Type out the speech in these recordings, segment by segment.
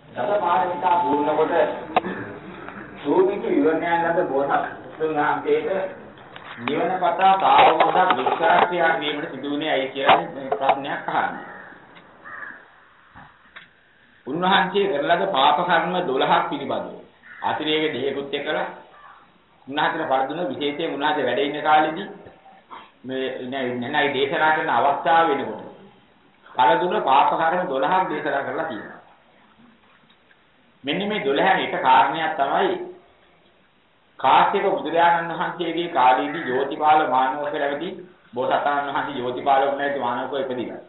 සතපාරිකා පූර්ණ කොට සූමික විවරණයන්ගත බෝසත් තුන්වහන්සේට නිවන පතා තාවමදා දුක්ඛාක්ෂයක් වීමට සිදුුනේ ඇයි කියලා ප්‍රශ්නයක් අහන්නේ. උන්වහන්සේ කරලද පාප කර්ම 12ක් පිළිබඳව අතිරේක දෙයකුත් එක්කලා උන්වහන්සේට පරදුන විශේෂයෙන් උන්වහන්සේ වැඩ ඉන්න කාලෙදී මේ නැනයි දේශනා කරන අවස්ථාව වෙනකොට පරදුන පාප කර්ම 12ක් දේශනා කරලා තියෙනවා. මෙන්න මේ 12 එක කාරණයක් තමයි කාශ්‍යප බුදුරජාණන් වහන්සේගේ කාලයේදී ජෝතිපාල මානව පෙරවදී බෝසතාණන් වහන්සේ ජෝතිපාල වුණාට මානවකව ඉපදිලා.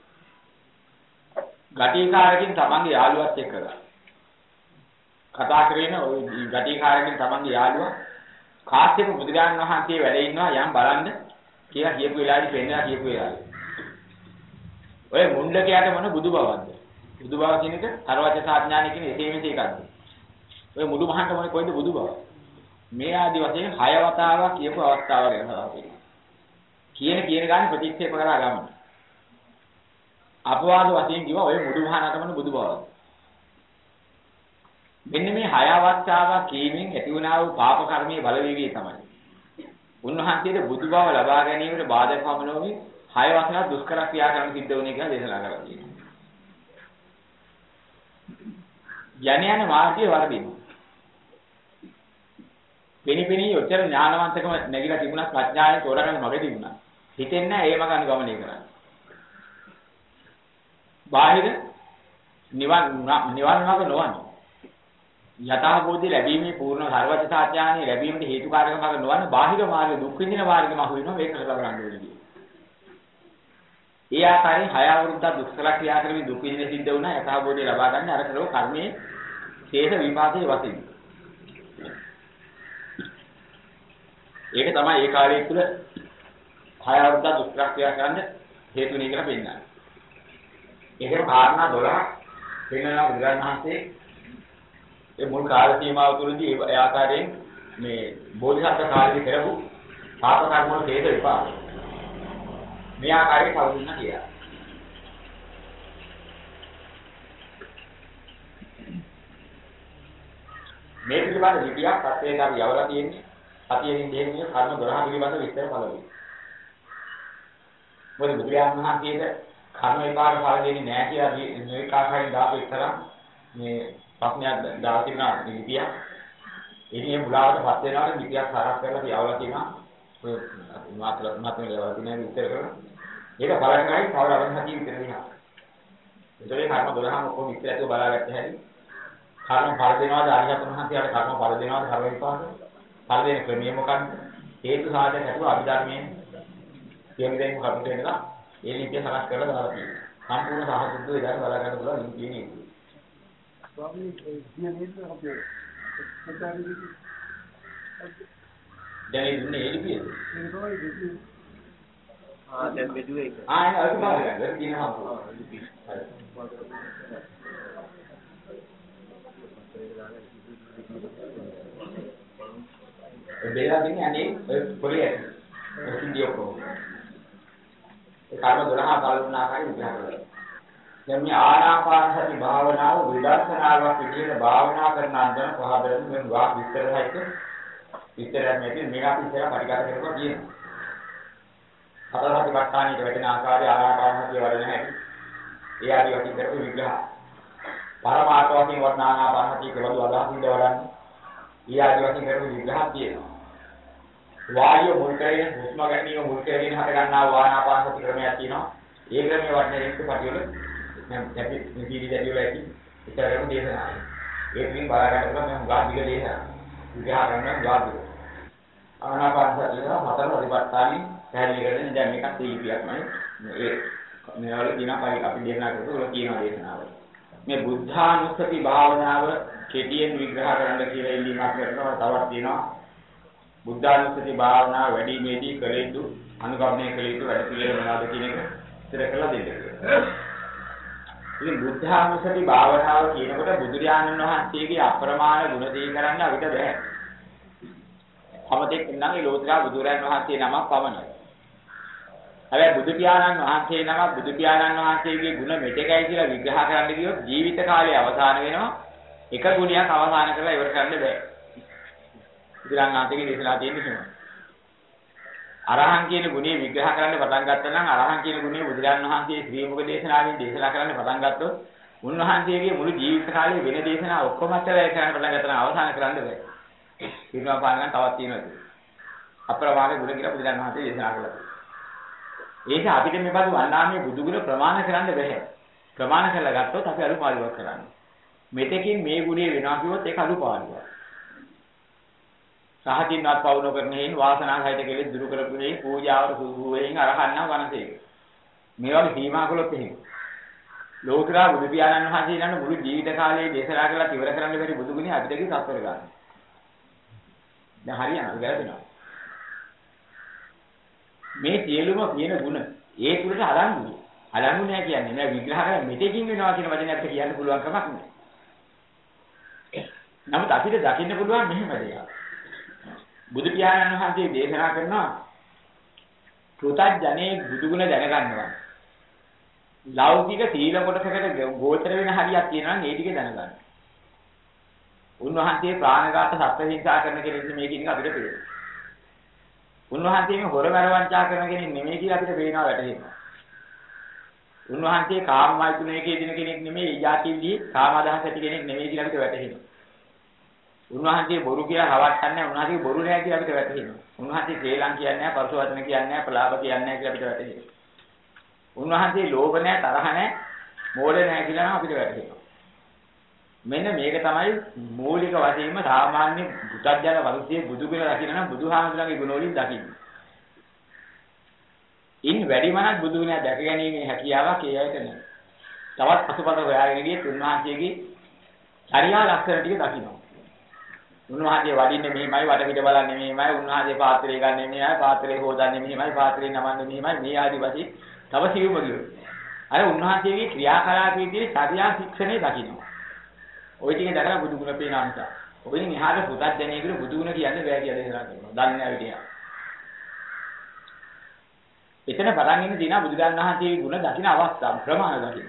ගටිකාරකින් තමන්ගේ යාළුවත් එක්කලා කතා කරගෙන ওই ගටිකාරකින් තමන්ගේ යාළුවා කාශ්‍යප බුදුරජාණන් වහන්සේ වැඩ ඉන්නවා යම් බලන්න කියලා කියපු වෙලාවේදී පෙන්නලා කියපු වෙලාවේ. ඔය මුණ්ඩකයාට මොන බුදු බවක්ද? බුදු බව කියන එක තරවච සාඥානිය කියන එසේ මෙසේ එකක්ද? ඔය මුළු මහන්ට මොනේ කොයිද බුදු බව? මේ ආදි වශයෙන් 6 වතාවක් කියපු අවස්ථාව ගැන කතා කියන ගානේ ප්‍රතික්ෂේප කරලා ගමන. අපවාද වශයෙන් කිව්වා ඔය මුළු මහානටමන බුදු බව. මෙන්න මේ 6 අවස්ථාවක් කීමෙන් ඇති වුණා වූ පාප කර්මයේ බලවේගය තමයි. උන්වහන්සේට බුදු බව ලබා ගැනීමට බාධක වමනෝමි 6 වසරක් දුෂ්කර ක්‍රියා කරන්න සිද්ධ වුණේ කියලා දේශනා කරලා තියෙනවා. යණ මාර්ගයේ වර්ධිනවා. පිනිපිනි උත්තර ඥානවන්තකම නැగిලා තිබුණා ප්‍රඥාවෙන් තෝරගන්න මගෙ තිබුණා. හිතෙන්නේ නැහැ ඒම ගන්න ගමනේ කරන්නේ. බාහිර නිවන් මාර්ග නොවන. යථාභූත ලැබීමේ පූර්ණ සර්වඥ සත්‍යාඥානෙ ලැබීමේ හේතුකාරක මාර්ග නොවන බාහිර මාර්ග දුක් විඳින මාර්ගෙම අහු වෙනවා මේක කරලා ගන්න ඕනේ. ඒ ආකාරයෙන් 6 අවුරුද්දක් දුක්ඛල ක්‍රියා කරමින් දුක් විඳින සිද්ධ වුණා යථාභූතය ලබා ගන්න අර කරව කර්මයේ ශේෂ විපාකයේ වශයෙන්. ඒක තමයි ඒ කාලයේ තුල 6 අවුරුද්දක් දුක්ඛල ක්‍රියා කරන්න හේතු වෙන්නේ කියලා පෙන්නනවා. ඒකේ කාරණා 12 පෙන්නනවා බුදුරජාණන් වහන්සේ ඒ මුල් කාල සීමාව තුළදී ඒ ආකාරයෙන් මේ බෝධිසත්ව කාලෙදි කරපු පාප කර්ම වල හේතු විපාක. මේ ආකාරයෙන් කවුරුන්න කියලා. මේ පිළිබඳ ලිපියක් පස්සේ අපි යවලා තියෙන්නේ. සතියෙන් දෙන්නේ කර්ම 12 පිළිබඳ විස්තර බලමු. මොකද බුදුරජාණන් වහන්සේට කර්ම විපාක ඵල දෙන්නේ නැහැ කියලා මේ ආකාරයෙන් දාපු ඉතරම් මේ ප්‍රශ්නයක් දාලා තිබුණා ලිපියක්. ඉතින් මේ මුලාවටපත් වෙනවාට ලිපියක් හරස් කරලා තියවලා තියෙනවා. ඔය මාතෘකාවක් ලැබලා තියෙනවා විස්තර කරලා. ඒක බලන්නයි කවුරු අවශ්‍ය විතර වෙනවා. ඒකේ කර්ම 12ම ඔක්කොම විස්තරයක් බලාගත්ත හැටි. කර්ම ඵල දෙනවාද ආරියතුන් වහන්සේට කර්ම ඵල දෙනවාද කර්ම විපාක? ඵල දෙන ක්‍රමය මොකක්ද? හේතු සාධක හැටු අභිධර්මයෙන් කියන දේ මොකක්ද වෙනවා? ඒ ලිපිය හරස් කරලා දාලා තියෙනවා. සම්පූර්ණ සාහිත්‍ය විදාන බලා ගන්න පුළුවන් ලිපිය නේ. ස්වාමීන් වහන්සේ අපේ දැන් ඉන්නේ එළිපියද? දැන් බෙදුවේ ඒක. ඒක අල්පමාරයක් තියෙනවා. බෙදලා දෙන්නේ අනේ ඔය පොලිය. ඉන්දියකෝ. ඒ කර්ම 12 බලන ආකාරය විග්‍රහ කරලා. දැන් මේ ආනාපාන සති භාවනාව විදර්ශනාවක් විදිහට භාවනා කරන අන්දන පහදෙන් මේ වාක් විස්තර සහිත විස්තරයක් නැති මේක අපි ඉස්සරහ පරිගත කරනවා කියනවා. හතරපති වට්ටානියට වැටෙන ආකාරය ආනාපාන සතිය වඩන හැටි. ඒ ආදී වශයෙන් කරපු විග්‍රහ. පරමාර්ථ වශයෙන් වඩන ආනාපාන සතිය කෙවලු අදහසින්ද වඩන්නේ. ඒ ආදී වශයෙන් කරපු විග්‍රහයක් තියෙනවා. වායුව මුල් කරගෙන හුස්ම ගැනීම මුල් කරගෙන හට ගන්නා ආනාපාන සති ක්‍රමයක් තියෙනවා. ඒ ක්‍රමයේ වඩන එක්ක පිටිවල දැන් අපි නිදි දැඩි වල ඇති ඉතරම දේශනායි. ඒකෙන් බලා ගන්නකොට මම ගා දිග දේශනා. විග්‍රහ කරනවා ගා දිග. ආනාපාන සතිය හතර පරිවර්තනයි පැහැදිලි කරගෙන දැන් මේකත් දීපියක්මයි. ඒ මේවල දිනක් අපි දේශනා කරලා ඔය කියන දේශනාවල. මේ බුද්ධානුස්සති භාවනාව කෙටියෙන් විග්‍රහ කරන්න කියලා ඉල්ලීමක් කරනවා. තවත් තියෙනවා. බුද්ධානුස්සති භාවනාව වැඩිමේදී කළ යුතු අනුගමනය කළ යුතු වැඩ පිළිවෙල මොනවද කියන එක ඉතර කරලා දෙන්න. ඉතින් බුද්ධානුස්සති භාවනාව කියනකොට බුදුරජාණන් වහන්සේගේ අප්‍රමාණ ගුණ දී කරන්න අපිට බෑ. අපතේ නම් ඒ ලෝතර බුදුරජාණන් වහන්සේ නමක් පමණයි. හැබැයි බුදු පියාණන් වහන්සේ නමක් බුදු පියාණන් වහන්සේගේ ගුණ මෙතෙකයි කියලා විග්‍රහ කරන්න ගියොත් ජීවිත කාලය අවසන් වෙනවා. එක ගුණයක් අවසන් කරලා ඉවර කරන්න බෑ. බුදුරණාහිගේ දේශනා තියෙන්නේ එහෙම. අරහං කියන ගුණය විග්‍රහ කරන්න පටන් ගත්තා නම් අරහං කියන ගුණය බුදුරජාණන් වහන්සේ ශ්‍රී මුඛ දේශනාවෙන් දේශනා කරන්න පටන් ගත්තොත් උන්වහන්සේගේ මුළු ජීවිත කාලයේ වෙන දේශනා ඔක්කොම අතරේ කරන්න පටන් ගත්තා නම් අවසන් කරන්න බෑ. ඊළඟ පාරෙන් තවත් තියෙනවා. අප්‍රමාණ ගුණ කියලා බුදුරජාණන් වහන්සේ දේශනා කළා. ඒක අපිට මේ බඳු අන්නාමයේ බුදු ගුණ ප්‍රමාණ කරන්න බෑ. ප්‍රමාණ කරලා ගත්තොත් අපි අනුපාඩුවක් කරන්නේ. මෙතකින් මේ ගුණය වෙනවා කිව්වොත් ඒක අනුපාඩුවක්. සහජින්වත් පවුන කරන්නේ වාසනාසහිත කෙලෙස් දුරු කරපුනේ පූජාවට සුදුවෙන් අරහන්නා වනසේක. මේ වගේ සීමා කළොත් එහෙම. ලෝකරා බුදු පියාණන් වහන්සේ ඊළඟ මුළු ජීවිත කාලයේ දේශනා කරලා ඉවර කරන්න බැරි බුදු ගුණය අපිටදී සත්‍තර ගන්න. දැන් හරියනවා වැරදෙනවා. මේ සියලුම කියන ගුණ ඒ තුලට අලංගුයි. අලංගු නෑ කියන්නේ නෑ විග්‍රහ කරලා මෙතෙකින් වෙනවා කියන වචනේ අපිට කියන්න පුළුවන් කමක් නෑ. නමුත් අපිට දකින්න පුළුවන් මෙහෙම දෙයක්. බුදු පියාණන් වහන්සේ දේශනා කරනවා පෘථග්ජනේ බුදු ගුණ දැනගන්නවා. ලෞකික සීල කොටසකට ගෝචර වෙන හරියක් තියෙනවා නම් ඒ ටික දැනගන්න. උන්වහන්සේ ප්‍රාණඝාත සත්ත්ව හිංසා කරන කෙනෙක් මේකින් අපිට පේනවා. උන්වහන්සේ මේ හොර මරවංචා කරන කෙනෙක් නෙමෙයි කියලා අපිට පේනවා වැටහෙනවා. උන්වහන්සේ කාමමෛතුනයේ දින කෙනෙක් නෙමෙයි ඊජාතිල්ලි කාම අදහස් ඇති කෙනෙක් නෙමෙයි කියලා අපිට වැටහෙනවා. උන්වහන්සේ බොරු කියලා හවට්ටන්නේ උන්වහන්සේ බොරු නෑ කියලා අපිට වැටහෙනවා. උන්වහන්සේ ශ්‍රේලං කියන්නේ නෑ පරස වචන කියන්නේ නෑ ප්‍රලාප කියන්නේ නෑ කියලා අපිට වැටහෙනවා. උන්වහන්සේ ලෝභ නෑ තරහ නෑ මෝඩ නෑ කියලා නම් අපිට වැටහෙනවා. මෙන්න මේක තමයි මූලික වශයෙන්ම සාමාන්‍ය පුතග්ජන වර්ගයේ බුදු ගුණ දකින්න නම් බුදුහාමුදුරන්ගේ ගුණ වලින් දකින්න. ඉන් වැඩිමනක් බුදු ගුණ දැක ගැනීමේ හැකියාවක් ඒ අයට නැහැ. තවත් පසුපස හොයාගෙන ගියේ උන්වහන්සේගේ චර්යා ලක්ෂණ ටික දකින්න. උන්වහන්සේ වඩින්නේ මෙහිමයි වටපිට බලන්නේ මෙහිමයි උන්වහන්සේ පාත්‍රය ගන්න මෙහිමයි පාත්‍රය හොදන්නේ මෙහිමයි පාත්‍රය නමන්නේ මෙහිමයි මේ ආදි වශයෙන් තව සිවුම ගියෝ. අර උන්වහන්සේගේ ක්‍රියාකලාපයේදී චර්යා ශික්ෂණය දකින්න. ওই ටික දැකලා බුදු ගුණ පේන නිසා. ඔයින් එහාට පුතත්ජනේකට බුදු ගුණ කියන්නේ බෑ කියලා දේශනා කරනවා. දන්නේ නැහැ විදිය. එතන පටන් ඉන්න දිනා බුදුරජාණන් වහන්සේගේ ගුණ දකින්න අවස්ථාව ප්‍රමාණ දකින්න.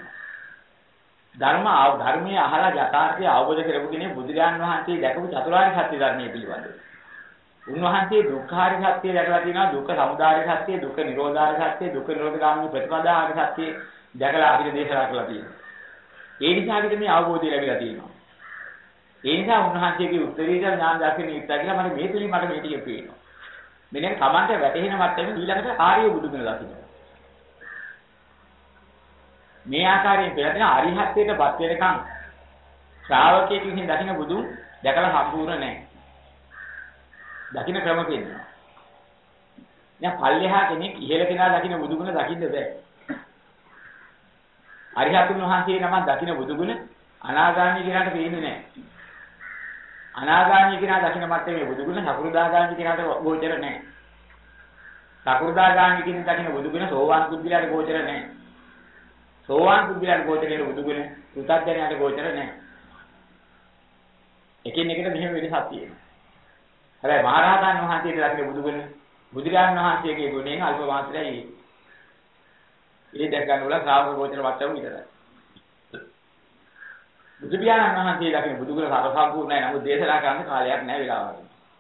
ධර්මයේ අහලා යථාර්ථය අවබෝධ කරගන්න කෙනේ බුදුරජාණන් වහන්සේ දැකපු චතුරාර්ය සත්‍ය ධර්මයේ පිළිබඳව. උන්වහන්සේ දුක්ඛාරය සත්‍ය දැකලා තියෙනවා දුක්ඛ සමුදය සත්‍ය දුක්ඛ නිරෝධාරය සත්‍ය දුක්ඛ නිරෝධගාමී ප්‍රතිපදාාරය සත්‍ය දැකලා අපිට දේශනා කළා තියෙනවා. ඒ නිසා අපිට මේ අවබෝධය ලැබිලා තියෙනවා. ඒ නිසා උන්වහන්සේගේ උත්තරීතර ඥාන දර්ශනය ඉස්සා කියලා මට මේ තුලින් මට මේ ටික පේනවා. මෙන්න කමන්ට වැටහෙන මට්ටමේ ඊළඟට ආර්ය බුදු ගුණ දකින්න. මේ ආකාරයෙන් පෙරදෙන අරිහත්ත්වයටපත් වෙනකන් ශ්‍රාවකයෙක් විසින් දකින්න බුදුන් දැකලා සම්පූර්ණ නැහැ. දකින්න ක්‍රම තියෙනවා. දැන් පල්ලෙහා කෙනෙක් ඉහළ කෙනා දකින්න බුදු ගුණ දකින්න බෑ. අරිහතුන් වහන්සේ නම දකින්න බුදු ගුණ අනාගාමී කෙනාට පේන්නේ නැහැ. අනාගාමී කෙනා දකින්න මට්ටමේ බුදු ගුණ සකෘදාගාමී කෙනාට ගෝචර නැහැ. සකෘදාගාමී කෙනෙක් දකින්න බුදු ගුණ සෝවාන් පුද්ගලයාට ගෝචර නැහැ. සෝවාන් පුද්ගලයාට ගෝචර වෙන බුදු ගුණ පෘථග්ජනයාට ගෝචර නැහැ. එකින් එකට මෙහෙම වෙනසක් තියෙනවා. හැබැයි මහරහතන් වහන්සේට දකින්න බුදු ගුණ බුදුරජාණන් වහන්සේගේ ගුණයෙන් අල්ප මාත්‍රයි. ඒ දැක ගන්න උලා ශ්‍රාවක ගෝචර මට්ටම විතරයි. බුදු පියාණන් වහන්සේ දකින්න බුදු ගුණ සාර සම්පූර්ණයි. නමුත් දේශනා කරන්න කාලයක් නැහැ වෙලාවක්.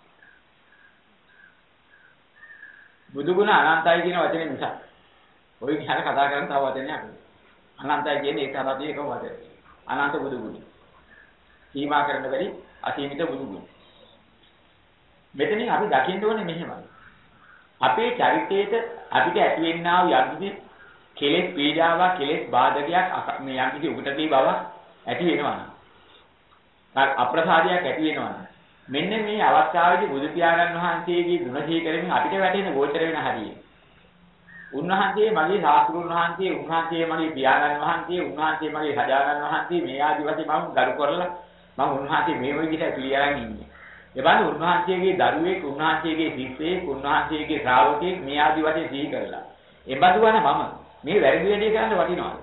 බුදු ගුණ අනන්තයි කියන වචනේ නිසා. ඔය විදිහට කතා කරන තව වචනයක් අපිට. අනන්තයි කියන්නේ ඒක තමයි එකම වචනේ. අනන්ත බුදු ගුණ. සීමා කරන්න බැරි අසීමිත බුදු ගුණ. මෙතනින් අපි දකින්න ඕනේ මෙහෙමයි. අපේ චරිතයේට අපිට ඇති වෙන්නා වූ යම්කිසි කෙලෙස් පීඩාවක් කෙලෙස් බාධකයක් මේ යම්කිසි උගටදී බව ඇති වෙනවා නම් අප්‍රසාදයක් ඇති වෙනවා නම් මෙන්න මේ අවස්ථාවේදී බුදු පියාණන් වහන්සේගේ ගුණ සීකරමින් අපිට වැටෙන ගෝචර වෙන හරිය. උන්වහන්සේ මගේ ශාස්ත්‍රඥ වහන්සේ, උන්වහන්සේ මගේ පියාණන් වහන්සේ, උන්වහන්සේ මගේ සජානන් වහන්සේ මේ ආදි වශයෙන් මම ගරු කරලා මම උන්වහන්සේ මේ විදිහට පිළියරන් ඉන්නේ. ඒ බඳු උන්වහන්සේගේ දරුවෙක්, උන්වහන්සේගේ ශිෂ්‍යයෙක්, උන්වහන්සේගේ ශ්‍රාවකයෙක් මේ ආදි වශයෙන් සිහි කරලා. ඒ බඳු වන මම මේ වැරදි වැඩේ කරන්න වටිනවද?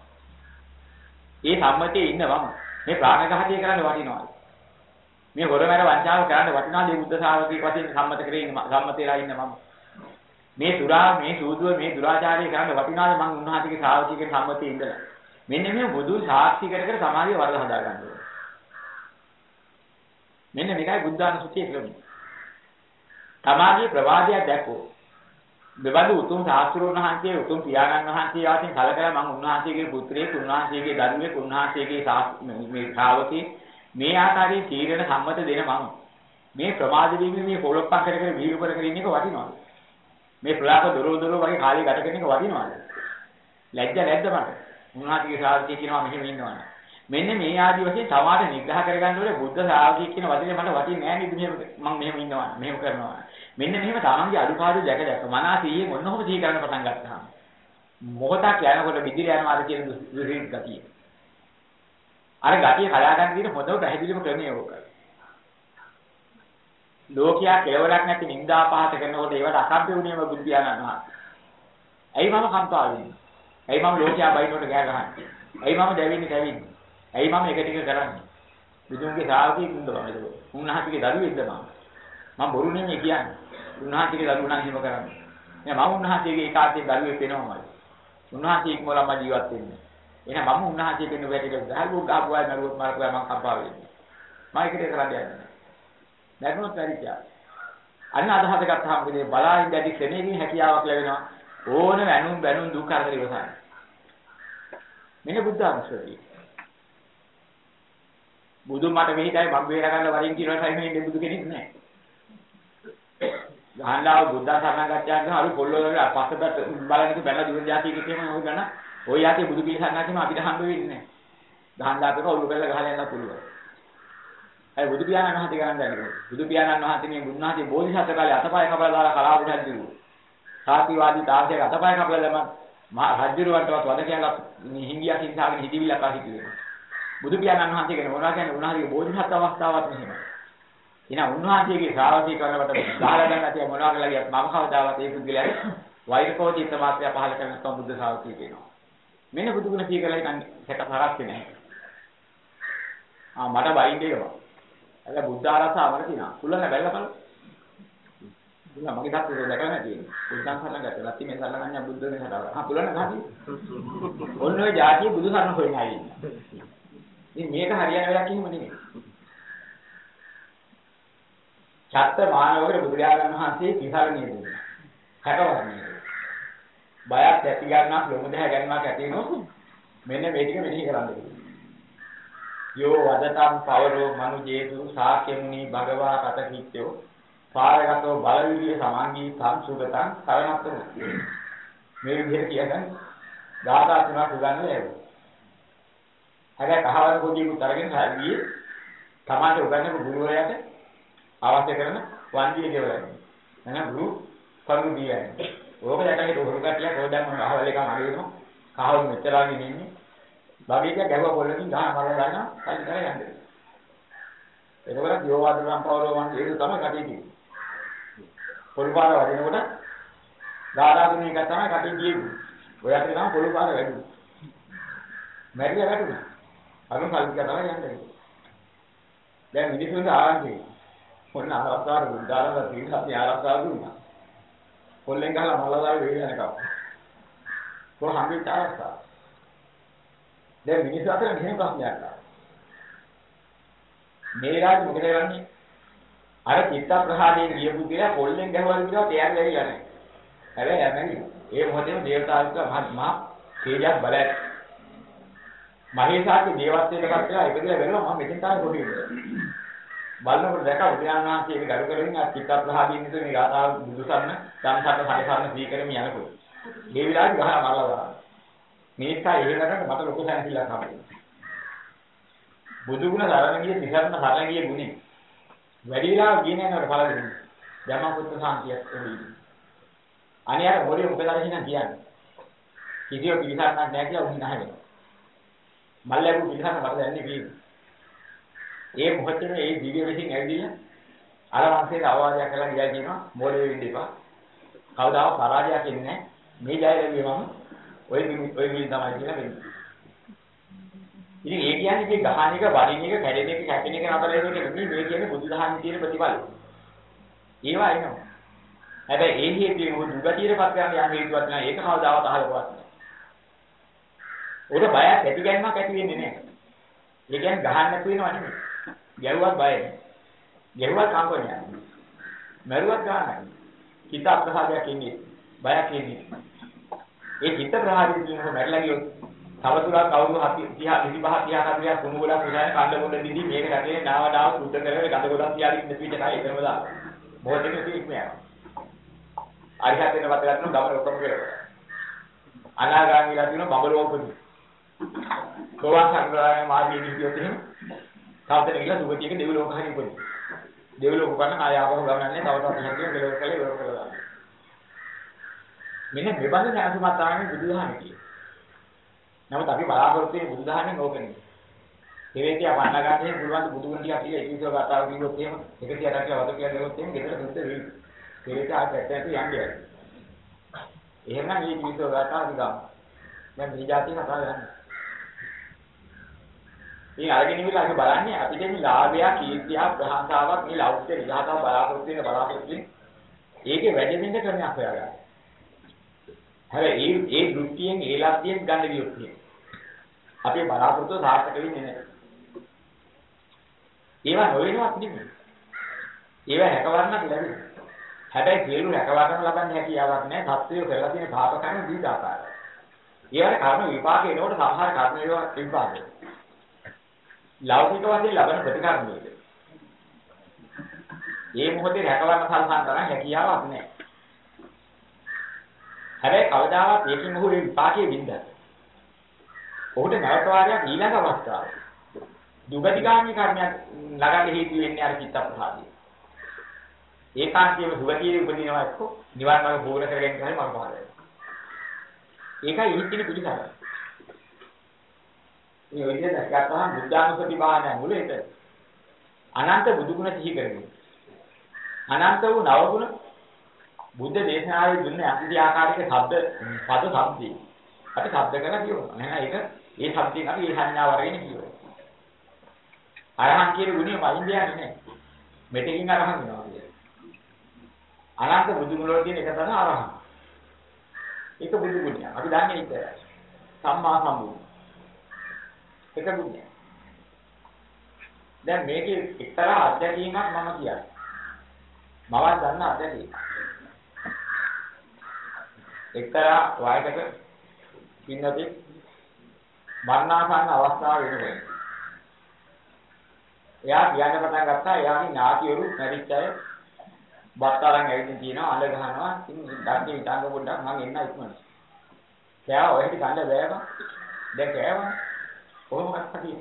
ඒ සම්මතයේ ඉන්න මම මේ ප්‍රාණඝාතය කරන්න වටිනවද? මේ හොරමැර වංචාව කරන්න වටිනවද? මේ බුද්ධ ශාවකයෙක් වශයෙන් සම්මත කරේ සම්මතේලා ඉන්න මම. මේ සුරා මේ සූදුව මේ දුරාචාරය කරන්න වටිනවද? මම උන්වහන්සේගේ ශ්‍රාවකයෙක් සම්මතයේ ඉඳලා. මෙන්න මේ බුදු සාක්ෂි කර කර සමාධිය වරද හදා ගන්න ඕනේ. මෙන්න මේකයි බුද්ධානුස්සතිය කියලා කියන්නේ. තමාගේ ප්‍රවාදය දැක්කෝ. දෙබඳු උතුම් සාස්ත්‍රෝන් වහන්සේ උතුම් පියාණන් වහන්සේ වාසින් කලකලා මම උන්වහන්සේගේ පුත්‍රයෙක්, උන්වහන්සේගේ දරුවෙක්, උන්වහන්සේගේ මේ ශ්‍රාවකී මේ ආකාරයේ තීරණ සම්මත දෙන මම මේ ප්‍රමාද වීමේ මේ පොළොප්පක් කර කර වීරු කර කර ඉන්න එක වටිනවද? මේ ප්‍රලාප දොරෝ වගේ කාලේ ගත කරන එක වටිනවද? ලැජ්ජ නැද්ද මට? උන්වහන්සේගේ ශ්‍රාවකී කියනවා මෙහෙම ඉන්නවනේ. මෙන්න මේ ආදි වශයෙන් සමාජ නිග්‍රහ කරගන්න ඕනේ බුද්ධ ශ්‍රාවකී කියන වචනේ මට වටින්නේ නැහැ නේද මම මෙහෙම ඉන්නවා මෙහෙම කරනවා. මෙන්න මෙහෙම තමන්ගේ අඩුපාඩු දැක දැක මනසීයෙන් ඔන්නෝම සිහි කරන්න පටන් ගත්තාම මොහොතක් යනකොට විදිර යනවා අර කියන දුරින් ගතිය. අර ගතිය කඩා ගන්න දින හොඳව පැහැදිලිව ක්‍රමය ඕක. ලෝකයා කෙලවරක් නැති නිന്ദා පහත කරනකොට ඒවට අසභ්‍ය වුණේම බුදු පියාණන් වහන්සේ. ඇයි මම කම්පා වෙන්නේ? ඇයි මම ලෝකයා බයිනකොට ගෑ ගහන්නේ? ඇයි මම දැවෙන්නේ? ඇයි මම එක ටික කරන්නේ? බුදුන්ගේ ශ්‍රාවකයෙක් ඉන්නවා නේද? උන්වහන්සේගේ දරුවෙක්ද මම බොරු නෙමෙයි කියන්නේ. උන්වහන්සේගේ දරුවෝ නම් හිම කරන්නේ. එහෙනම් මම උන්වහන්සේගේ ඒකාන්තයෙන් දරුවෙක් වෙනවමයි. උන්වහන්සේ ඉක්මවලම ජීවත් වෙන්නේ. එහෙනම් මම උන්වහන්සේ දෙන්න වැටිලා ගහපුවා නරුවක් මාර්ගය මම කම්පා වෙන්නේ. මම ඒකට කරන්නේ නැහැ. නැගුණොත් පරිචය. අන්න අදහස ගත්තාම මේ බලායින් දැඩි ක්‍රමයකින් හැකියාවක් ලැබෙනවා. ඕන වැනුම් දුක් කරදර ඉවසන්න. මෙන්න බුද්ධ අනුස්සතිය. බුදු මට මෙහිටයි මම බේර ගන්න වරින් කියනවා තමයි බුදු කෙනෙක් නෑ. ගහන්ලාව බුද්ධ සරණගතයන් ගහන අර පොල්ලෝ වල පස්සට බලන්නේ බැලලා දුර જાතිය කිව්වම ඔය ගන්න ඔය යටි බුදු පිළිසරණක් කියනවා අපිට හම්බ වෙන්නේ නෑ. ගහන්ලාපේක ඔලු බැලලා ගහලා යන්න පුළුවන්. අය බුදු පියාණන් වහන්සේ ගණන් ගන්නවා. බුදු පියාණන් වහන්සේ මේ බුදුනාහේ බෝධිසත්ව කාලේ අතපය කපලා දාලා කලාවට හැදිරුවා. සාතිවාදී තාර්ශයක අතපය කපලා දැම්ම මහ රජුරවන්ටවත් වද කියලා හිංගියක් හිංසාගෙන හිටිවිලා කාහිතුවේ. බුදු පියාණන් වහන්සේ කියන මොනවා කියන්නේ උන්වහන්සේගේ බෝධිසත්ව අවස්ථාවක් මෙහෙමයි. එහෙනම් උන්වහන්සේගේ ශ්‍රාවකී කරනකොට ගහලා ගන්න ඇති මොනවා කියලා කියත් මම කවදාවත් ඒ පුද්ගලයාට වෛරකෝ චිත්ත මාත්‍රය පහල කරන තම බුද්ධ ශ්‍රාවකී කියනවා. මෙන්න බුදු ගුණ කී කරලා ඉතින් සැක හරක් නැහැ. මට බයින්ද ඒවා. අර බුද්ධ ආරසාවල තියෙනවා. කුලන බැලලා බලන්න. දුන්නා මගේ තාත්තේ දැකලා නැති. බුද්ධං සරණ ගත්තා. නැති මේ සරණ ගන්න බුද්ධ මේ හදාගන්න. පුලන ගහදී. ඔන්න ඔය જાතිය බුදු සරණ හොයන අය ඉන්නවා. ඉතින් මේක හරියන වෙලාවක් කිහිම නෙමෙයි. චත්ත මානවකර බුදුරජාණන් වහන්සේ පිසරණිය දුන්නා. කටවර්ණිය. බයක් ඇති ගන්නවා, ලොමු දෙහ ගන්නවා කැටිනොත් මෙන්න මේ ටික මෙනෙහි කරන්න ඕනේ. යෝ වදතම් පවරෝ මනුජේසු සාක්‍යමුනි භගවා කතකිච්චෝ පාරගතෝ බලවිරිය සමංගී සංසුගතං සරණත්ත මුක්තිය. මේ විදිහට කියන්නේ ගාථා තුනක් උගන්වලා ලැබුවා. හැබැයි කහවණු පොඩිකුත් අරගෙන ගියේ තමාට උගන්වපු ගුරුවරයාට අවශ්‍ය කරන වන්දිය ගෙවලා. එහෙනම් ගුරු කරුණු දීයන්නේ. ඕක දැකලා හොරු කට්ටිය කොහෙන්ද මම අහවල එක මගෙනවා. කහවණු මෙච්චරගෙන ඉන්නේ. භාගීක ගැහුවා පොල්ලකින් ගහන මරලා ගන්නවා කලින් කරේ යන්නේ. ඒකවල යෝවාදරම් පවරෝ වන් ඒක තමයි කටේ තියෙන්නේ. පොල්පාර වදිනකොට ගාලාදුනේ එක තමයි කටේ ගියේ. ඔය අතරේ තමයි පොල්පාර වැඩි. මැරිලා වැටුණා. අනුන් කල්පික තමයි යන්නේ. දැන් මිනිස්සුන්ට ආරංචි. මොන ආරක්ෂාවද බුද්ධාරම තීරසත්‍ය ආරක්ෂාව දුන්නා. පොල්ලෙන් ගහලා මල්ලදාවේ වෙල යනකම්. කොහොම හම්බෙච්ච ආරක්ෂාව. දැන් මිනිස්සු අතර මෙහෙම ප්‍රශ්නයක් ආවා. මේ රාජ මොකද කරන්නේ? අර චිත්ත ප්‍රහාණයෙන් ගියපු කියලා පොල්ලෙන් ගහවල් කියලා තෑන් වෙලිලා නැහැ. හැබැයි යන්නේ ඒ මොහොතේම දේවතාවුක මහා තේජස් බලය. මහේසාගේ දේවත්වයට පත් වෙලා ඉපදෙලා වෙනවා මම මෙතෙන් තමයි පොඩි වෙන්නේ. බලනකොට දැක උද්‍යානවාසී ඒක ගරු කරගෙන ආ චිත්ත ප්‍රහාණයෙන් ඉඳන් මේ ගාථා බුදුසරණ ධම්සරණ සැකසරණ සීකරමින් යනකොට. මේ විලාසි ගහලා මරලා දානවා. මේකයි එහෙලකට මට ලොකු සැනසීමක් හම්බෙන්නේ. බුදු ගුණ සරණ ගියේ නිසරණ සරණ ගියේ ගුණේ. වැඩි වෙලා ගියේ නැහැ නේද පළවෙනි. ධම්මපුත්‍ර සාන්තියක් එළියි. අනිවාර්ය මොලේ මොකද අරගෙන කියන්නේ. කිසියෝ පිළිසරණක් නැහැ කියලා උන් නැහැ. මල්ලෙබු පිළිසරණ වල දැන්නේ වී. ඒ මොහොතේ මේ දිව්‍ය විසින් ඇවිදින්න අර වංශයට අවවාදයක් කළා ගියා කියනවා මොලේ වෙන්න එපා. කවදාවත් පරාජයක් එන්නේ නැහැ. මේ ජය ලැබුවේ මම ඔය මිනිහ තමයි කියලා වෙන්නේ. ඉතින් ඒ කියන්නේ මේ ගහන එක, වරින් එක, කැඩෙන එක, කැපෙන එක නතර වෙන එක නෙමෙයි මේ කියන්නේ බුදුදහමේ තියෙන ප්‍රතිඵල. ඒවා එනවා. හැබැයි ඒ හේතුවෙන් උන් දුගතියටපත් කරන්න යන හේතුවක් නැහැ. ඒක කවදාවත් අහලවත් නැහැ. උඩ බයක් ඇති ගැනීමක් ඇති වෙන්නේ නැහැ. ඒ කියන්නේ ගහන්න නැති වෙනව නෙමෙයි. ගැව්වත් බය නැහැ. ගෙවුවත් කම්පනයක්. මරුවත් ගන්නයි. හිත අප්‍රසාදයක් ඉන්නේ. බයක් ඉන්නේ. ඒ හිත ප්‍රහාරයෙන් කියනකොට මැරිලා ගියොත් තවදුරටත් අවුරුදු 35 40 කුණු ගොඩක් විනාය කණ්ඩ මොඩ දිදි මේක රැකේ නාව සුද්ධ කරගෙන ගඳ ගොඩක් තියාගෙන ඉන්න පිට කයි එතනම දාලා. මොහොතේ ඉතින් යනවා. අරිහත් වෙන වත් ගන්න ගමන ඔක්කොම කියලා. අනාගාමීලා කියන බබලෝපදී. ගෝවා සංග්‍රහයේ මාර්ගයේ ගියොත් එහෙම තාවතන ගිහලා සුගතියක දෙවිලෝක හරි උපදී. දෙවිලෝක කරන ආය ආපහු ගමනන්නේ තව තවත් හැකියි මෙලොව කලේ ඉවර කරලා දානවා. මෙන්න මෙබඳු නැසුමක් තමයි බුදුදහම කියන්නේ. නමුත් අපි බලාපොරොත්තු වෙන්නේ බුදුදහමෙන් ඕකනේ. දෙවියන්ට අපන්න ගන්නේ පුළුවන් බුදුගුණ ටිකක් කියලා ඒකීසෝ කතාව කිව්වොත් එහෙම 108ක් කියලා වද කියලා දෙවොත් එහෙම ගෙදර සුද්ධ වෙයි. දෙවියන්ට ආයෙත් යන්නේ. එහෙම නම් මේ ඒකීසෝ කතාව දිගම. දැන් මේ જાති කතාව යන්නේ. මේ අරගෙන ඉවිලා අපි බලන්නේ අපිට මේ ලාභය, කීර්තිය, ප්‍රශංසාවක් මේ ලෞකික විහාරව බලාපොරොත්තු වෙන ඒකේ වැඩෙමින්ද ක්‍රමයක් හොයාගන්න. හැබැයි ඒ දෘෂ්ටියෙන් ඒ ලබ්ධියෙන් ගන්න ගියොත් අපේ බලාපොරොත්තු සාර්ථක වෙන්නේ නැහැ. ඒවා නොවෙනවත් නෙමෙයි. ඒවා හැකවන්නක් ලැබෙනවා. හැබැයි සියලු හැකවන්න ලබන්නේ හැකියාවක් නැහැ. සත්‍යය කරලා තියෙන පාප කර්ම දීදාකාරයි. ඒවට කර්ම විපාක එනකොට සමහර කර්ම ඒවා විපාකයි. ලෞකික වශයෙන් ලබන ප්‍රතිකර්ම වේද. මේ මොහොතේ හැකවන්න සලසන තරම් හැකියාවක් නැහැ. හැබැයි කවදාවත් ඒකින් ඔහු ඒ විපාකයේ වින්දා. ඔහුට නැවත වාරයක් ඊළඟ අවස්ථාව. දුගතිගාමී කර්මයක් ළඟට හේතු වෙන්නේ අර චිත්ත ප්‍රසාදය. ඒකාන්තයෙන්ම දුගතියේ උපදිනවා එක්ක නිවන් මාර්ග පූර්ණ කරගෙන යන්නේ මම පාරයි. ඒකයි ඉහිතින පිළිසාර. මේ විදිහට ගත්තාම බුද්ධානුස්සති භාවනාවේ මුලෙට අනන්ත බුදුගුණ සිහි කරගන්න. අනන්ත වූ නවගුණ බුද්ධ දේශනාවේ දුන්න අන්ති ආකාරයක පද શબ્දේ. අපි શબ્ද කරලා කියනවා. නෑ ඒක ඒ શબ્දයෙන් අපි ඒ සංඥාව අරගෙන කියනවා. අරහන් කියන ගුණය වයින් දෙන්නේ නෑ. මෙතකින් අරහන් වෙනවා කියන්නේ. අනන්ත බුදුගුණ වල තියෙන එක තමයි අරහන්. ඒක බුදු ගුණය. අපි දන්නේ ඒක. සම්මා සම්බුද්ධ. ඒක ගුණය. දැන් මේකේ එක්තරා අධ්‍යයනයක් මම කියන්නේ. මම දන්න අධ්‍යයනයක්. එක්තරා වයසක පින්නදී මරණාසන්න අවස්ථාව වෙනකොට එයා කියන්න පටන් ගත්තා එයාගේ ඥාතිවරු මැරිච්ච අය බත්තරන් ඇවිදින් තියනවා අඬ ගහනවා ඉතින් ධර්මයේ විතංග පොඩ්ඩක් මම එන්න ඉක්මනට කෑවා ඔය හිටි කන්න බෑවා දැන් කෑවා කොහොමද කටි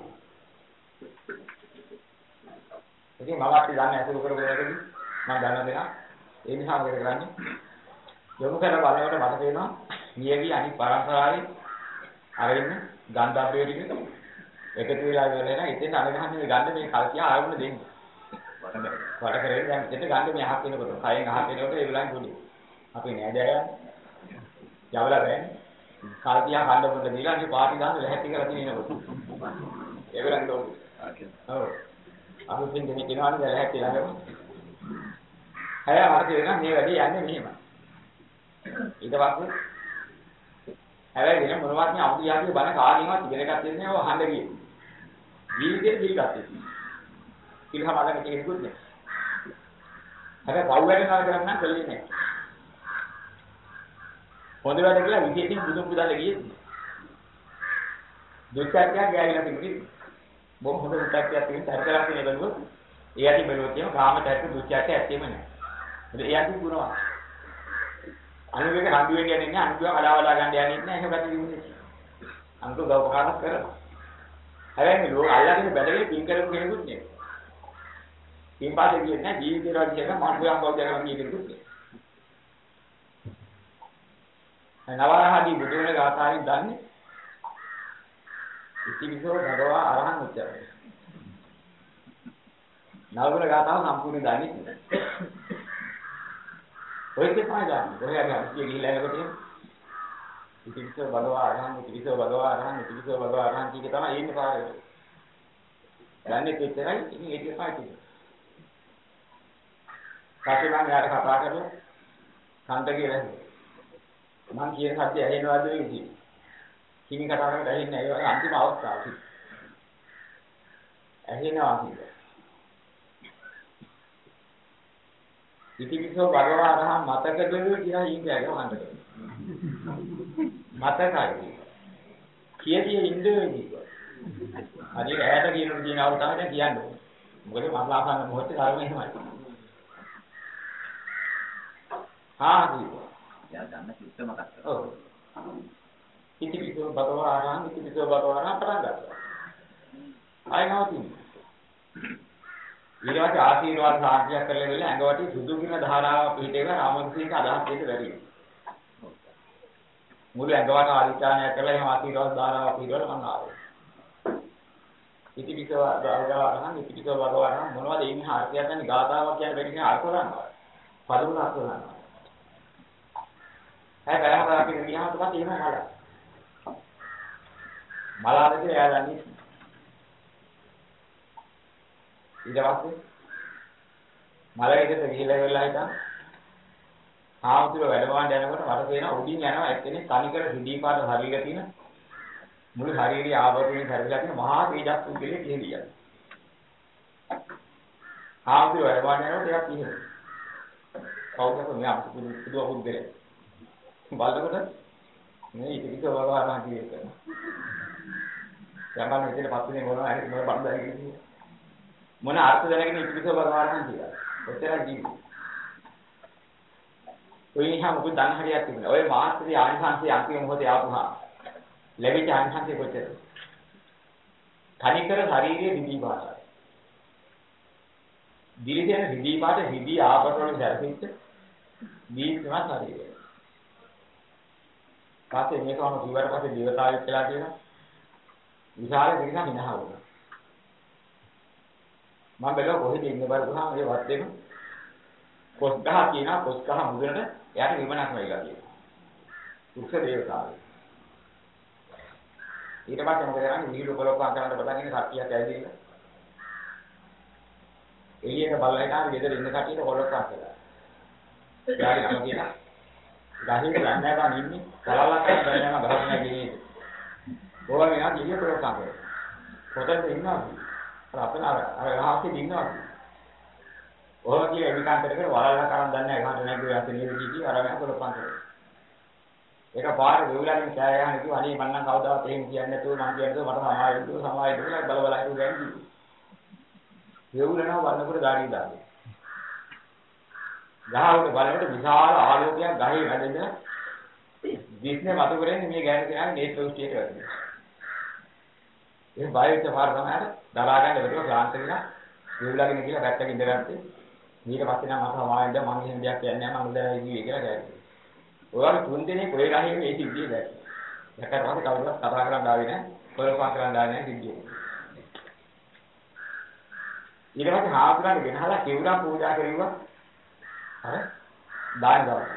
ඉතින් මම අපි දන්නේ අසුරු කරපුවාකදී මම දන්න දෙනා ඒ නිසා මොකද කරන්නේ යොමු කරන බලයට මට පේනවා නියගී අනිත් පරම්පරාවේ අර ඉන්න ගන්ධබ්බේ ටික එකතු වෙලා ඉවරලා ඉතින් අරගහන්නේ ගන්න මේ කල්තිය ආවුන දෙන්නේ. වට කරේ දැන් ඉතින් ගන්න මේ අහක් වෙනකොට කයෙන් අහක් වෙනකොට ඒගොල්ලන් පොඩි. අපි නෑදෑයන් යවලා බෑනේ. කල්තිය කන්න පොඩ දීලා අපි පාටි දාන්න ලැහැත්ති කරලා දිනනකොට. ඒගොල්ලන් දෝන්නේ. ඔව්. අපි දෙන්නේ කියනවානේ ලැහැත්ති ළඟම. හැය මට තේරෙනවා මේ වැඩේ යන්නේ මෙහෙම. ඊට පස්සේ හැබැයි වෙන මොනවත් නේ අමුතියාගේ බණ කාගෙන්වත් ඉගෙන ගත්තේ නැහැ ඔය අහන්න ගියේ. ජීවිතේ පිළිගත්තේ. කිල්හම අදගෙන කෙනෙකුත් නෑ. හැබැයි පව් වැඩ කරලා නම් කළේ නෑ. හොඳ වැඩ කියලා විශේෂයෙන් බුදුන් පුදාලා ගියේ. දුක්ඛත්‍යය ගෑවිලා තිබුණේ. බොහොම හොඳ දුක්ඛත්‍යයක් තියෙන තරකලා තියෙන බැලුවොත් ඒ ඇති බැලුවොත් එහෙම කාමයට දුක්ඛත්‍යය ඇත්තෙම නෑ. ඒ ඇති ගුණවත්. අනුවේක රණ්ඩු වෙන්න යන්නේ නැහැ අනුගව කඩාවලා ගන්න යන්නේ නැහැ එහෙම ගැටි දින්නේ. අනුගව උපකාරයක් කරනවා. හැබැයි මේ ලෝක අල්ලගෙන බැලගෙන පින් කරපු කෙනෙකුත් නෙවෙයි. පින් පාදේ කියන්නේ නැහැ ජීවිතේ රාජ්‍යයක මානවයන් බව දැනගන්න කෙනෙකුත් නෙවෙයි. නවරහදී බුදුරජාණන් ගාථාවෙන් දන්නේ ඉතිවිසෝ භගවා අරහං උච්චරය. නවගුණ ගාථාව සම්පූර්ණ දන්නේ. ඔය දෙපා ගන්න. ඔය හරි හරි ගිහිල්ලා යනකොට ඉතිවිසෝ භගවා අරහං ඉතිවිසෝ භගවා අරහං ඉතිවිසෝ භගවා අරහං කීක තමයි එන්නේ පාරේ. යන්නේ කොච්චරයි ඉතින් ඒක පාටි. පස්සේ මම යාට කතා කරලා කන්ට කියලා මම කියන සත්‍ය ඇහෙනවද වෙන්නේ? කිමි කතා කරලා ඇහෙන්නේ නැහැ. ඒ අන්තිම අවස්ථාව. ඇහෙනවා කියන්නේ. ඉතිවිසෝ භගවාරහං මතකද කියලා ඉන්නේ ගහන්න. මතකයි. කීයේ ඉන්නේ කිව්වා. හරි ඈත කියනකොට කියන අවුල් තමයි දැන් කියන්නේ. මොකද මම ආසන්න මොහොතේ කර්ම එහෙමයි. කිව්වා. යා ගන්න කිව්ව මතක් කරා. ඔව්. ඉතිවිසෝ භගවාරහං ඉතිවිසෝ භගවාරහං පටන් ගත්තා. ආයෙත් ඊළඟට ආශීර්වාද සාක්ෂියක් කරලා වෙල ඇඟවටි සුදු කින ධාරාව පිටේක රාමකෘෂ්ණක අදහස් දෙන්න බැරි. මුළු ඇඟවට ආදිත්‍යණය කරලා එහෙම ආශීර්වාද ධාරාව පිටවල මම ආවේ. ඉතිවිසෝ භගවාරහං ඉතිවිසෝ භගවාරහං මොනවද ඉන්නේ අර්ථයක් නැති ගාථාවක් කියන බැරි කියන අර්ථ ගන්නවා. පදවල අර්ථ ගන්නවා. හැබැයි හතරක් කියන ගියාම තමයි එහෙම මල. මලාදේ එයා දන්නේ. ඊට පස්සේ මලගෙදරට ගිහිල්ලා වෙලා හිටන් ආවුතුල වැඩමවන්න යනකොට මට තේරෙනවා උඩින් යනවා එක්කෙනෙක් තනිකර සිඩී පාට ශරීරය තියෙන මුළු ශරීරය ආවරණය කරලා තියෙන මහා තේජස් පුද්ගලෙක් කියලා. ආවුතුල වැඩමවන්න යනකොට එයා කියනවා. කවුදක මෙයා පුදුම පුද්ගලෙක්. බලනකොට මේ ඉතිවිස වගාරා කියන්නේ. යම්බන් විදිහට පස්සේ මොනවා හරි මොන බණ්ඩායි කියන්නේ. මොන අර්ථ දැනගෙන ඉතිවිස වගාරා කියලා. ඔච්චරයි ජීවිතේ. ඔය නිසා මොකද දන් හරියක් තිබුණා. ඔය මාත්‍රි ආනිසංසය අන්තිම මොහොතේ ආපුහා ලැබිච්ච ආනිසංසය කොච්චරද? තනිකර ශරීරයේ දිවි පාටයි. දිලිදෙන දිවි පාට දිවි ආපරවල දැරෙච්ච දීප්තම ශරීරය. පස්සේ මේකම කිව්වට පස්සේ දේවතාවෙක් කියලා කියනවා. විශාල දෙයක් හිනහා වුණා. මම බැලුවා කොහෙද ඉන්නේ බලපුවාම ඒ වත්තේම කොස්ගහ කියනවා කොස්ගහ මුදලට එයාට විමනක් වෙයිලා කියනවා. උක්ෂ දේවතාවය. ඊට පස්සේ මොකද කරන්නේ විහිළු කොලොක්කම් කරන්න පටන් ඉන්නේ කට්ටියක් ඇවිදින්න. එළියට බලලා ඉන්නාම ගෙදර ඉන්න කට්ටියට කොලොක්කම් කළා. යාගේ නම කියලා ගහින් ගන්න ගන්න ඉන්නේ කලලක් කරන් යනවා ගහන්න ගියේ. ඕවා මෙයා ගියේ කොලොක්කම් කරලා. කොතනද ඉන්නවද? අපේ අර ගහකේ ඉන්නවා. ඔහොම කියලා එවිකාන්තර කර වලල්ලා කරන් දන්නේ නැහැ. ගහට නැග්ගෝ යන්නේ නේද කීකී අර මෙයා කොලොක්කම් කරලා. ඒක පාර වෙවුලාගෙන කෑ ගහන කිව්වා අනේ මන්නම් කවදාවත් එහෙම කියන්නේ නැතුව මං කියන්නේ මට සමාවෙන්න කියලා බල බල හිටු ගෑනි. වෙවුලනවා වන්නකොට ගාඩිය දාන්නේ. ගහවට බලනකොට විශාල ආලෝකයක් ගහේ වැදෙන දිස්නේ මතු කරන්නේ මේ ගෑනු කෙනාගේ නේත්‍ර දෘෂ්ටියට වැටෙනවා. ඒ බයිට පාර තමයි දරා ගන්න බැරුව ක්ලාන්ත වෙලා වෙවුලාගෙන ගිහලා පැත්තක ඉඳගත්තේ. ඊට පස්සේ නම් මම සමාවෙන්න මං එහෙම දෙයක් කියන්නේ නැහැ මං උදේලා ඉන්නේ කියලා ගෑනු. ඔයාලා තුන් දෙනෙක් ඔය ගහේ මේ සිද්ධිය දැක්කා. දැක්කට පස්සේ කවුරුත් කතා කරන්න ආවේ නැහැ. කොල්පා කරන්න ආවේ නැහැ සිද්ධිය. ඊට පස්සේ හාමුදුරන් ගෙනහලා කිවුරා පූජා කරුවා. අර දාන දවස්.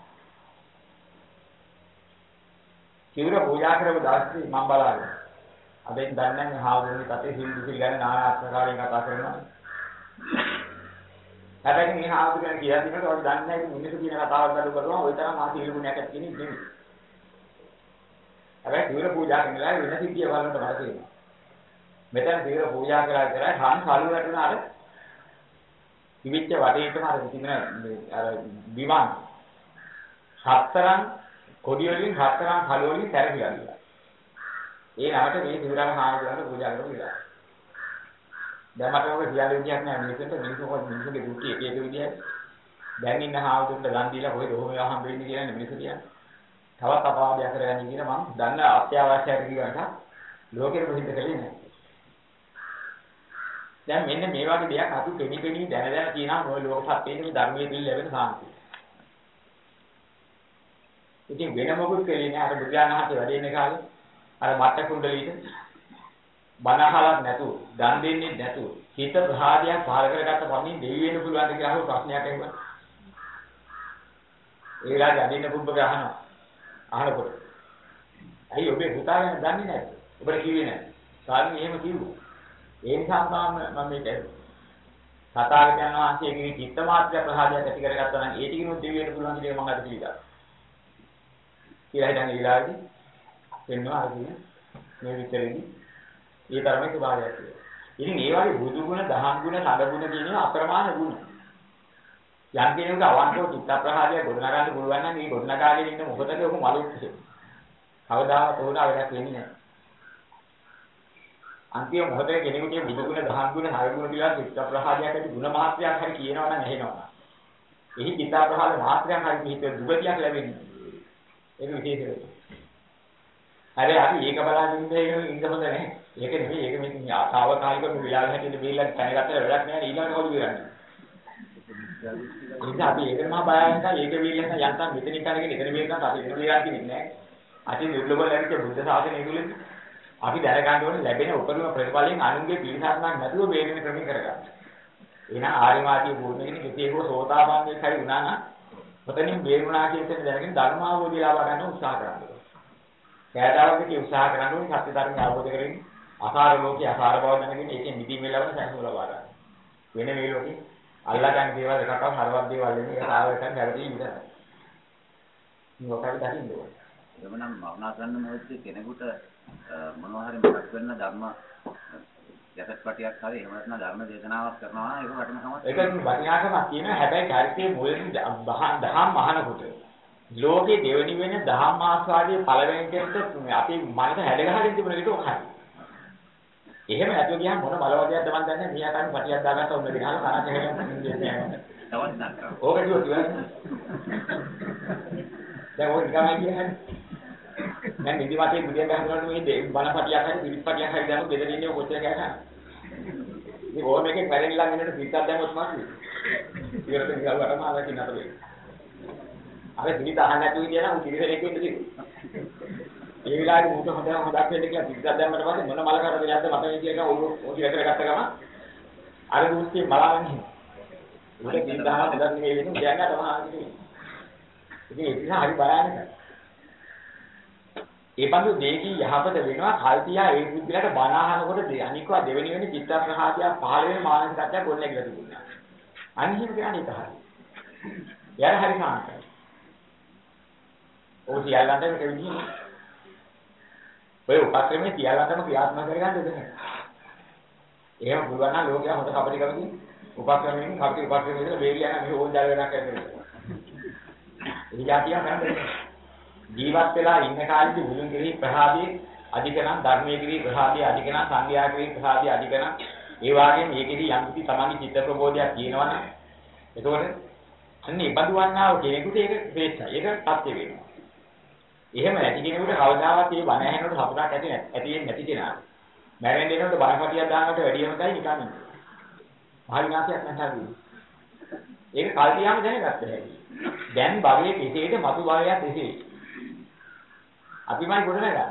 කිවුර පූජා කරපු දවසේ මම බලාගෙන. අදෙන් දන්නේ නැහැ හාමුදුරනේ කතේ හින්දු පිළිගන්නේ নানা ආකාරයෙන් කතා කරනවා. හැබැයි මේ හාමුදුරන් කියලා දිනකොට ඔය දන්නේ නැහැ මිනිස්සු කියන කතාවක් ගන්න කරනවා ওই තරම් ආ සීල ගුණයක් ඇති කෙනෙක් නෙමෙයි. හැබැයි කිවුර පූජා කරනලා වෙන සිද්ධිය බලන්න බෑ. මෙතන කිවුර පූජා කරලා ඉතරයි හන් කලු වැටුණාට කිවිච්ච වටේටම අර තිබෙන අර විමාන හතරන් කොඩි වලින් හතරන් කළු වලින් සැරවිලා ගියා. ඒ නමට මේ සිවුරම හාමුදුරන්ට පූජා කරලා ඉවරයි. දැන් මට ඔක කියලා විදියක් නෑ මිනිස්සුන්ගේ දුටි එක එක විදියක්. දැන් ඉන්න හාමුදුරන්ට දන් දීලා කොහෙද ඔහොම යහම් වෙන්නේ කියලා මිනිස්සු කියන්නේ. තවත් අපාවදයක් කරගන්න කියන මම දන්න අත්‍යවශ්‍ය කිව්වට ලෝකෙට ප්‍රසිද්ධ කළේ නෑ. දැන් මෙන්න මේ වගේ දෙයක් අපි කෙනි දැන කියනවා ඔය ලෝක සත්‍යයේ ධර්මයේ දිල් ලැබෙන සාන්තිය. ඉතින් වෙන මොකුත් කෙලේ නෑ අර බුදුන් වහන්සේ වැඩ ඉන්න කාලේ අර මට්ට කුණ්ඩලීට බනහලක් නැතුව දන් දෙන්නේ නැතුව හිත ප්‍රහාදයක් පහල කරගත්ත පමණින් දෙවි වෙන්න පුළුවන් ද කියලා ප්‍රශ්නයක් ඇහුවා. ඒ වෙලාවේ අදින්න පුබ්බක අහනකොට ඇයි ඔබේ පුතා ගැන දන්නේ නැද්ද? ඔබට කිව්වේ නැහැ. සාමි එහෙම කිව්වා. ඒ නිසා මම මේක තථාගතයන් වහන්සේගේ චිත්ත මාත්‍ර ප්‍රහාදයක් ඇති කරගත්තා නම් ඒ ටිකිනුත් දෙවි වෙන්න පුළුවන් කියලා මම අද පිළිගන්නවා. කියලා හිතන්නේ ඊළඟදී වෙනවා අර කියන්නේ මේ විතරේදී ඒ තරමේ ස්වභාවයක් තියෙනවා. ඉතින් ඒ වගේ බුදු ගුණ, දහම් ගුණ, සංඝ ගුණ කියන අප්‍රමාණ ගුණ. යම් කෙනෙකුට අවංකව චිත්ත ප්‍රහාදය ගොඩනගන්න පුළුවන් නම් මේ ගොඩනගාගෙන ඉන්න මොකටද ඔක මලුත් කියන්නේ. කවදාවත් උනා වෙනස් වෙන්නේ නැහැ. අන්තිම මොහොතේ කෙනෙකුගේ බුදු ගුණ, දහම් ගුණ, හය ගුණ කියලා චිත්ත ප්‍රහාදයක් ඇති ගුණ මාත්‍රයක් හරි කියනවා නම් ඇහෙනවා. එහි චිත්ත ප්‍රහාද මාත්‍රයක් හරි පිහිට දුගතියක් ලැබෙන්නේ. ඒක විශේෂයි. හරි අපි ඒක බලාගෙන ඉන්න හොඳ නැහැ. ඒක නෙමෙයි ඒක මේ ආතාවකාලිකව විලාස හැටියට බීලා දැනගත්තට වැඩක් නැහැ ඊළඟට හොලු කරන්නේ. ඒක අපි ඒකම බයයන්ට ඒක වීලෙන් යන්තම් මෙතනින් කරගෙන එතන වීලෙන් අපි වෙන වීලක් කියන්නේ නැහැ. අති දුර්ලභ ලැබිච්ච බුද්ධ ශාසනය තුළින් අපි දැනගන්න ඕනේ ලැබෙන උපරිම ප්‍රතිඵලයෙන් අනුන්ගේ පිළිසරණක් නැතුව වේදෙන ක්‍රමී කරගන්න. එහෙනම් ආර්ය මාර්ගයේ පූර්ණගෙන කෙසේකෝ සෝතාපන්නයෙක් හරි වුණා නම් ඔතනින් බේරුණා කියන එක දැනගෙන ධර්මාවබෝධය ලබා ගන්න උත්සාහ කරන්න ඕනේ. කෑදාවකදී උත්සාහ කරන්න ඕනේ සත්‍ය ධර්මය අවබෝධ කරගෙන අසාර ලෝකේ අසාර බව දැනගෙන ඒකෙන් මිදීම ලැබෙන සැනසීම ලබා ගන්න. වෙන මේ ලෝකේ අල්ලා ගන්න දේවල් එකක්වත් හරවත් දේවල් නෙමෙයි ඒක ආව එකක් හැරදී විතරයි. මේකට දකින්න ඕනේ. එවනම් මරණාසන්න මොහොතේ කෙනෙකුට මොනවා හරි මතක් වෙන ධර්ම යටපටියක් හරි එහෙම නැත්නම් ධර්ම දේශනාවක් කරනවා නම් ඒක වටිනකමක් ඒක වටිනාකමක් කියන හැබැයි චරිතයේ මුලින් දහම් මහානකොට ලෝකේ දෙවෙනි වෙන දහම් ආස්වාදයේ පළවෙනි කෙනෙක්ට අපි මනස හැදගහගෙන තිබුණ විදිහට ඔකයි. එහෙම නැතුව ගියාම මොන බලවදයක්ද මන් දන්නේ මියා කන්නේ පටියක් දාගත්ත උන්න දිනහල කරා හැදෙන්නේ තවත් නක් ඕක කිව්වොත් ඉවරයි. දැන් ඔය නිකන් කියන්නේ දැන් නිදිමතේ බුදියන් ගහනකොට මේ බලපටියක් හරි පිළිපටියක් හරි දාමු බෙදෙන ඉන්නේ කොච්චර කෑකා. මේ ඕම එකේ පැරෙන්නලා මෙන්නට පිටක් දැම්මොත් මාසි. ඉවරට ගාවටම ආවකින් නතර වෙනවා. අර පිට අහන්න නැතුව කියන උන් කිරිසෙනෙක් වෙන්න තිබුණා. ඒ විලාගේ මුට හොඳක් වෙන්න කියලා පිටක් දැම්මට පස්සේ මොන මල කරදරයක්ද මට මේ කියන ඕක ඉවතර ගත්ත ගම අර දුස්තිය බලන්නේ. උඩ කින්දහම හොඳක් නෙමෙයි වෙන්නේ කියන්නේ තමයි ආන්නේ. ඉතින් ඒක නිසා හරි බයන්නක. ඒ බඳු දෙකී යහපත වෙනවා කල්තියා ඒ බුද්ධිලට බණ අහනකොට අනිකවා දෙවෙනි වෙනි චිත්ත ප්‍රහාදය පහළ වෙන මානසිකත්වයක් ගොඩනැගිලා තිබුණා. අනිහිම කියන්නේ ඒක හරි. යාර හරි සාන්තයි. ඔය සියල්ලන්ටම කෙවිදිනේ. ඔය උපක්‍රමයේ සියල්ලන්ටම ක්‍රියාත්මක කරගන්න දෙන්නේ. එහෙම පුළුවන් නම් ලෝකයා හොඳ කපටි කරමින් උපක්‍රමයෙන් කපටි උපක්‍රමයෙන් විතර වේලිය යන මේ ඕන් ජල වෙනක් කරන්නේ. ඒ જાතිය කරන්නේ. ජීවත් වෙලා ඉන්න කාලෙදි මුලින් කෙරෙහි ප්‍රහාදයේ අධිකනම් ධර්මයේ කෙරෙහි ප්‍රහාදයේ අධිකනම් සංඝයා කෙරෙහි ප්‍රහාදයේ අධිකනම් ඒ වගේම මේකෙදි යම් කිසි තමන්ගේ චිත්ත ප්‍රබෝධයක් තියෙනවනම් එතකොට අන්නේ බඳුවන්නා වූ කෙනෙකුට ඒක ශ්‍රේෂ්ඨයි. ඒක සත්‍ය වෙනවා. එහෙම නැති කෙනෙකුට කවදාවත් මේ බණ ඇහෙනකොට හතුරක් ඇති වෙන්නේ නැති කෙනා. මැරෙන්න එනකොට බණපටියක් දාන්නට වැඩියම ගයි නිකන් ඉන්නේ. මහ විනාශයක් නැහැදී. ඒක කල්තියාම දැනගත්ත හැටි. දැන් භවයේ කෙසේද මතු භවයක් එසේ. අපිමයි ගොඩ නගන්නේ.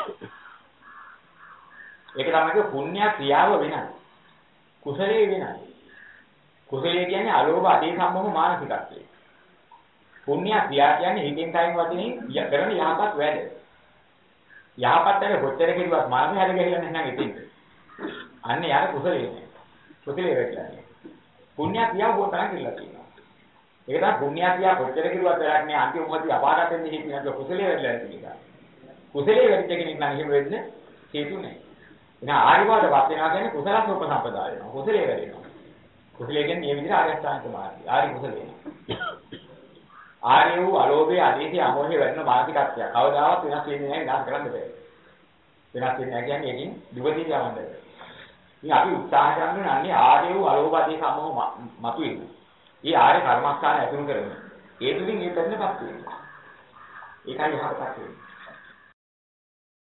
ඒක තමයි පුණ්‍ය ක්‍රියාව වෙනයි. කුසලයේ වෙනයි. කුසලයේ කියන්නේ අලෝභ අධේ සම්මෝහ මානසිකත්වය. පුණ්‍ය ක්‍රියා කියන්නේ හිතෙන් කයින් වචනේ කරන යහපත් වැඩ. යහපත් වැඩ කොච්චර කෙරුවත් මානසික හැද ගහලා නැත්නම් ඉතින්. අන්න යාර කුසලයේ නෑ. කුසලයේ වෙන්නේ. පුණ්‍ය ක්‍රියාව හොතන කියලා කියනවා. ඒක තමයි පුණ්‍ය ක්‍රියාව කොච්චර කෙරුවත් වැඩක් නෑ. අන්තිම මොහොතේ අපාරට එන්නේ හිටිනකොට කුසලයේ වෙලා තියෙනවා. කුසලයේ වැඩිච්ච කෙනෙක් නම් එහෙම වෙන්නේ හේතු නෑ. එහෙනම් ආරිවාදවත් වෙනවා කියන්නේ කුසලස් උපසම්පදා වෙනවා. කුසලයේ වැඩෙනවා. කුසලයේ කියන්නේ මේ විදිහට ආර්ය අෂ්ටාංග මාර්ගය. ආරි කුසලයේ. ආර්ය වූ අලෝභයේ අධේසේ අමෝහයේ වැඩෙන මානසිකත්වය. කවදාවත් වෙනස් වෙන්නේ නැහැ විනාශ කරන්න බෑ. වෙනස් වෙන්නේ නැහැ කියන්නේ ඒකින් දුවදී යවන්න බෑ. ඉතින් අපි උත්සාහ කරන්නේ අන්නේ ආර්ය වූ අලෝභ අධේස අමෝහ මතුවෙන්න. මේ ආර්ය කර්මස්ථාන ඇතුළු කරගෙන ඒ තුලින් මේ පැත්තටපත් වෙනවා. ඒකයි යහපතක් වෙන්නේ.